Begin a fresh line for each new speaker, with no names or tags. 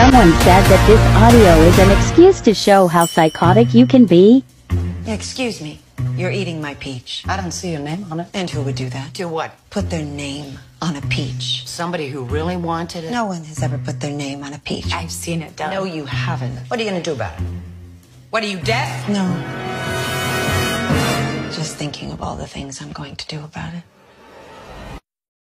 Someone said that this audio is an excuse to show how psychotic you can be.
Excuse me, you're eating my peach.
I don't see your name on it.
And who would do that?
Do what?
Put their name on a peach.
Somebody who really wanted it?
No one has ever put their name on a peach.
I've seen it done.
No, you haven't.
What are you going to do about it? What, are you deaf?
No. Just thinking of all the things I'm going to do about it.